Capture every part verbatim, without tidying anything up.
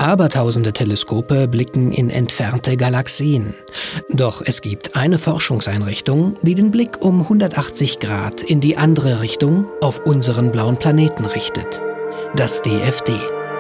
Abertausende Teleskope blicken in entfernte Galaxien. Doch es gibt eine Forschungseinrichtung, die den Blick um hundertachtzig Grad in die andere Richtung auf unseren blauen Planeten richtet. Das D F D.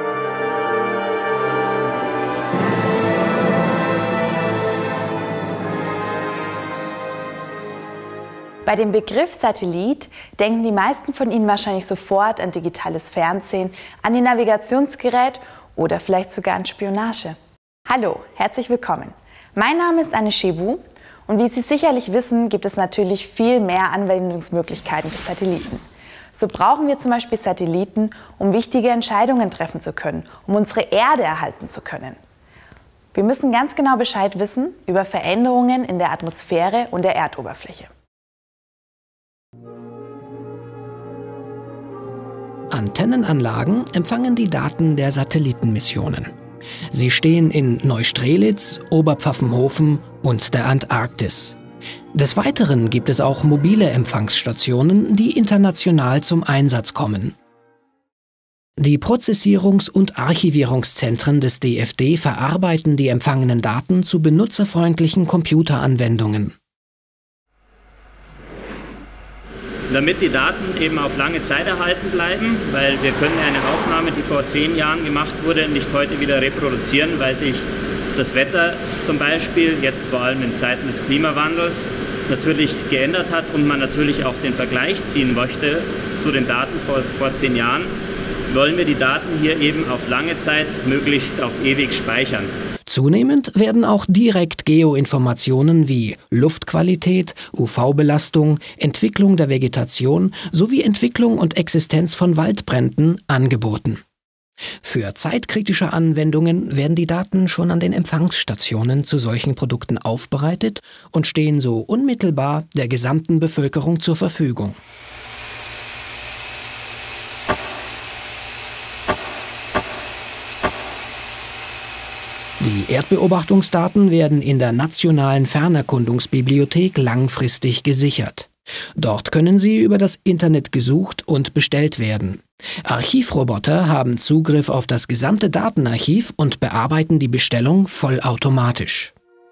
Bei dem Begriff Satellit denken die meisten von Ihnen wahrscheinlich sofort an digitales Fernsehen, an Ihr Navigationsgerät oder vielleicht sogar an Spionage. Hallo, herzlich willkommen. Mein Name ist Anne Schebu und wie Sie sicherlich wissen, gibt es natürlich viel mehr Anwendungsmöglichkeiten für Satelliten. So brauchen wir zum Beispiel Satelliten, um wichtige Entscheidungen treffen zu können, um unsere Erde erhalten zu können. Wir müssen ganz genau Bescheid wissen über Veränderungen in der Atmosphäre und der Erdoberfläche. Antennenanlagen empfangen die Daten der Satellitenmissionen. Sie stehen in Neustrelitz, Oberpfaffenhofen und der Antarktis. Des Weiteren gibt es auch mobile Empfangsstationen, die international zum Einsatz kommen. Die Prozessierungs- und Archivierungszentren des D F D verarbeiten die empfangenen Daten zu benutzerfreundlichen Computeranwendungen. Damit die Daten eben auf lange Zeit erhalten bleiben, weil wir können eine Aufnahme, die vor zehn Jahren gemacht wurde, nicht heute wieder reproduzieren, weil sich das Wetter zum Beispiel, jetzt vor allem in Zeiten des Klimawandels, natürlich geändert hat und man natürlich auch den Vergleich ziehen möchte zu den Daten vor, vor zehn Jahren, wollen wir die Daten hier eben auf lange Zeit, möglichst auf ewig speichern. Zunehmend werden auch direkt Geoinformationen wie Luftqualität, U V-Belastung, Entwicklung der Vegetation sowie Entwicklung und Existenz von Waldbränden angeboten. Für zeitkritische Anwendungen werden die Daten schon an den Empfangsstationen zu solchen Produkten aufbereitet und stehen so unmittelbar der gesamten Bevölkerung zur Verfügung. Die Erdbeobachtungsdaten werden in der Nationalen Fernerkundungsbibliothek langfristig gesichert. Dort können sie über das Internet gesucht und bestellt werden. Archivroboter haben Zugriff auf das gesamte Datenarchiv und bearbeiten die Bestellung vollautomatisch.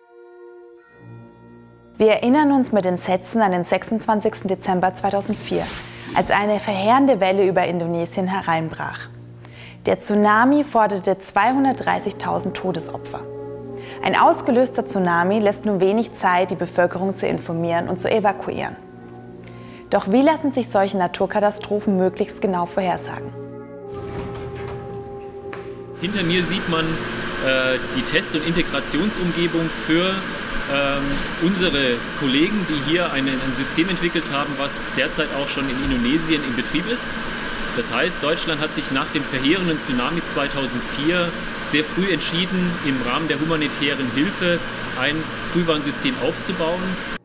Wir erinnern uns mit Entsetzen an den sechsundzwanzigsten Dezember zweitausendvier, als eine verheerende Welle über Indonesien hereinbrach. Der Tsunami forderte zweihundertdreißigtausend Todesopfer. Ein ausgelöster Tsunami lässt nur wenig Zeit, die Bevölkerung zu informieren und zu evakuieren. Doch wie lassen sich solche Naturkatastrophen möglichst genau vorhersagen? Hinter mir sieht man äh, die Test- und Integrationsumgebung für ähm, unsere Kollegen, die hier ein, ein System entwickelt haben, was derzeit auch schon in Indonesien in Betrieb ist. Das heißt, Deutschland hat sich nach dem verheerenden Tsunami zweitausendvier sehr früh entschieden, im Rahmen der humanitären Hilfe ein Frühwarnsystem aufzubauen.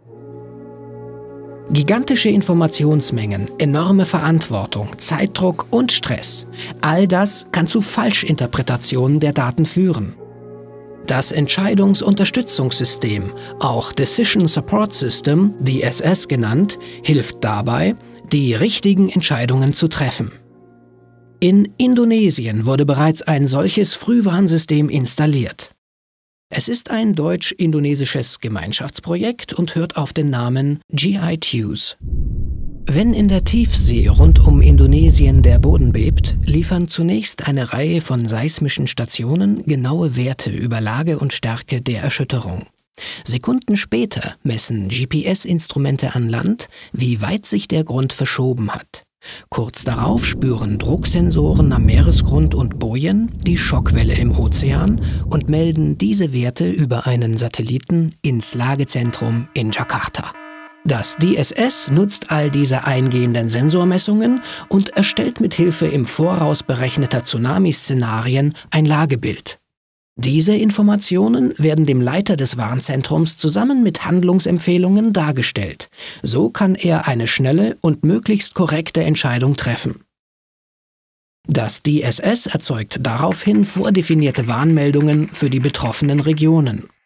Gigantische Informationsmengen, enorme Verantwortung, Zeitdruck und Stress. All das kann zu Falschinterpretationen der Daten führen. Das Entscheidungsunterstützungssystem, auch Decision Support System, D S S genannt, hilft dabei, die richtigen Entscheidungen zu treffen. In Indonesien wurde bereits ein solches Frühwarnsystem installiert. Es ist ein deutsch-indonesisches Gemeinschaftsprojekt und hört auf den Namen G I T U S. Wenn in der Tiefsee rund um Indonesien der Boden bebt, liefern zunächst eine Reihe von seismischen Stationen genaue Werte über Lage und Stärke der Erschütterung. Sekunden später messen G P S-Instrumente an Land, wie weit sich der Grund verschoben hat. Kurz darauf spüren Drucksensoren am Meeresgrund und Bojen die Schockwelle im Ozean und melden diese Werte über einen Satelliten ins Lagezentrum in Jakarta. Das D S S nutzt all diese eingehenden Sensormessungen und erstellt mit Hilfe im Voraus berechneter Tsunami-Szenarien ein Lagebild. Diese Informationen werden dem Leiter des Warnzentrums zusammen mit Handlungsempfehlungen dargestellt. So kann er eine schnelle und möglichst korrekte Entscheidung treffen. Das D S S erzeugt daraufhin vordefinierte Warnmeldungen für die betroffenen Regionen.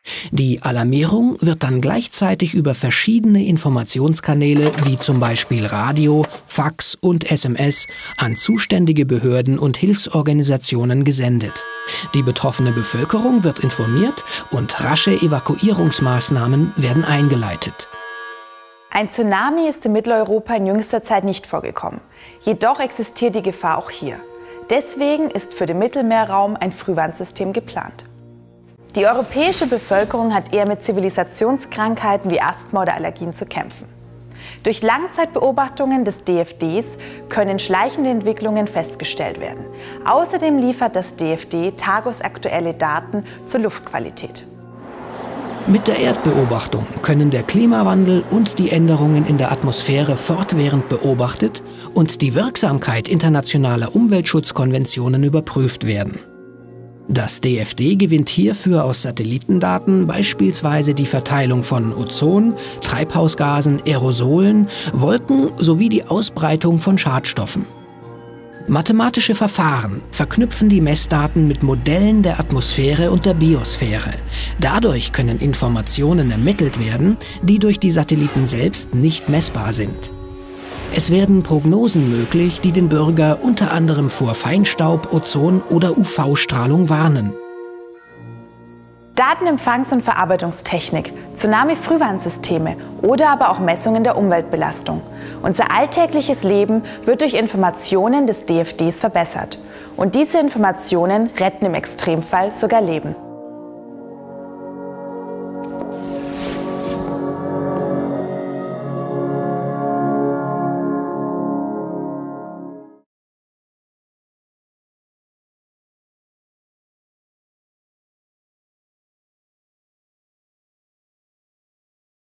Die Alarmierung wird dann gleichzeitig über verschiedene Informationskanäle wie zum Beispiel Radio, Fax und S M S an zuständige Behörden und Hilfsorganisationen gesendet. Die betroffene Bevölkerung wird informiert und rasche Evakuierungsmaßnahmen werden eingeleitet. Ein Tsunami ist in Mitteleuropa in jüngster Zeit nicht vorgekommen. Jedoch existiert die Gefahr auch hier. Deswegen ist für den Mittelmeerraum ein Frühwarnsystem geplant. Die europäische Bevölkerung hat eher mit Zivilisationskrankheiten wie Asthma oder Allergien zu kämpfen. Durch Langzeitbeobachtungen des D F Ds können schleichende Entwicklungen festgestellt werden. Außerdem liefert das D F D tagesaktuelle Daten zur Luftqualität. Mit der Erdbeobachtung können der Klimawandel und die Änderungen in der Atmosphäre fortwährend beobachtet und die Wirksamkeit internationaler Umweltschutzkonventionen überprüft werden. Das D F D gewinnt hierfür aus Satellitendaten beispielsweise die Verteilung von Ozon, Treibhausgasen, Aerosolen, Wolken sowie die Ausbreitung von Schadstoffen. Mathematische Verfahren verknüpfen die Messdaten mit Modellen der Atmosphäre und der Biosphäre. Dadurch können Informationen ermittelt werden, die durch die Satelliten selbst nicht messbar sind. Es werden Prognosen möglich, die den Bürger unter anderem vor Feinstaub, Ozon oder U V-Strahlung warnen. Datenempfangs- und Verarbeitungstechnik, Tsunami-Frühwarnsysteme oder aber auch Messungen der Umweltbelastung. Unser alltägliches Leben wird durch Informationen des D F Ds verbessert. Und diese Informationen retten im Extremfall sogar Leben.